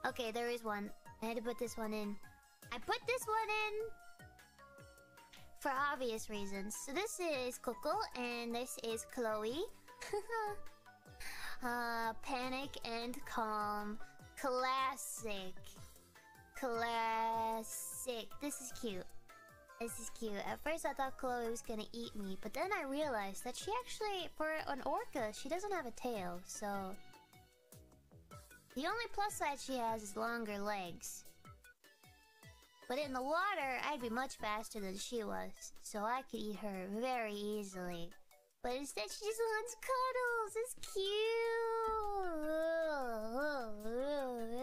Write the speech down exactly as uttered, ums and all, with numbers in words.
Okay, there is one. I had to put this one in. I put this one in for obvious reasons. So this is Coco and this is Chloe. uh, Panic and Calm. Classic. Classic. This is cute. This is cute. At first I thought Chloe was gonna eat me, but then I realized that she actually, for an orca, she doesn't have a tail, so... The only plus side she has is longer legs. But in the water, I'd be much faster than she was, so I could eat her very easily. But instead she just wants cuddles! It's cute!